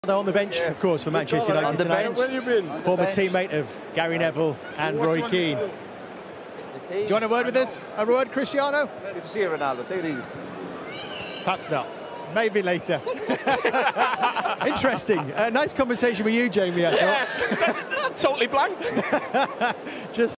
On the bench, of course, for Manchester United tonight. Where you been? Former teammate of Gary Neville and Roy Keane. Do you want a word with this? A word, Cristiano? Good to see you, Ronaldo. Take it easy. Perhaps not. Maybe later. Interesting. Nice conversation with you, Jamie, I thought. Totally blank. Just